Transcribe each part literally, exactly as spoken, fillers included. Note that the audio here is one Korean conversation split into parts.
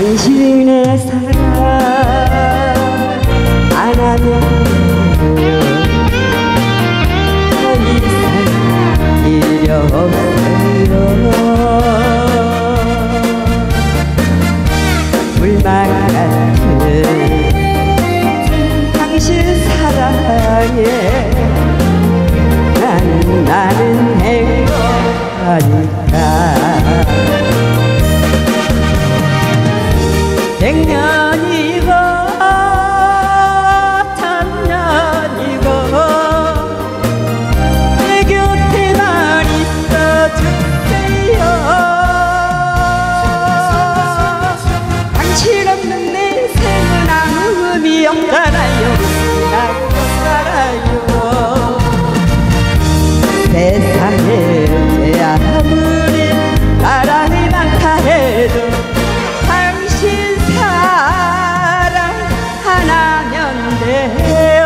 당신의 사랑 안 하면 더 이상 필요 없어요. 물만 같은 당신 사랑에 나는 나는 행복하니까. 백년이고 천년이고 내 곁에만 있어주세요. 당신 없는 내 생은 아무 의미 없잖아요. 나고 살아요. 세상에 제 아무리 사랑이 많다 해도 당신 사랑 하나면 돼요.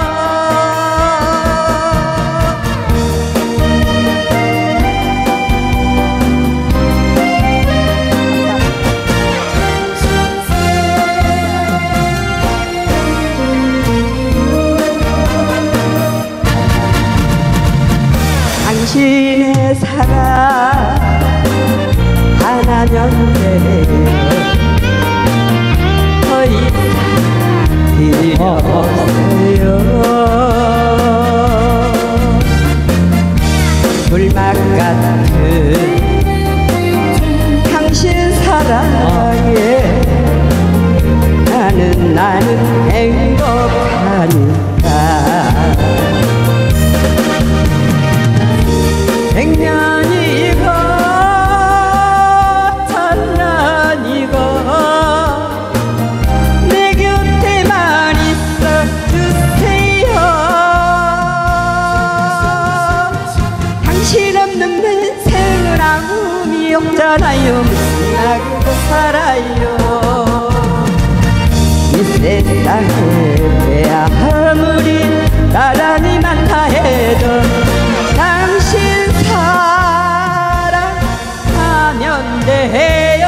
당신의 사랑 하나면 돼요. 더 이상 필요 없어요. 불맛 같은 당신 사랑에 나는 나는 행복하니까. 백년이고 천년이고 내 곁에만 있어주세요. 당신 없는 내 생은 아무 의미 없잖아요. 나고 살아요. 이 세상에 내 아무리 사랑이 많다 해도 당신 사랑하면 돼요.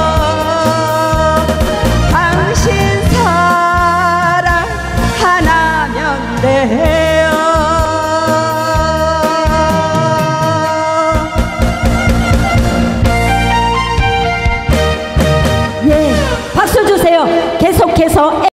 당신 사랑 하나면 돼요. 예, 박수 주세요. 계속해서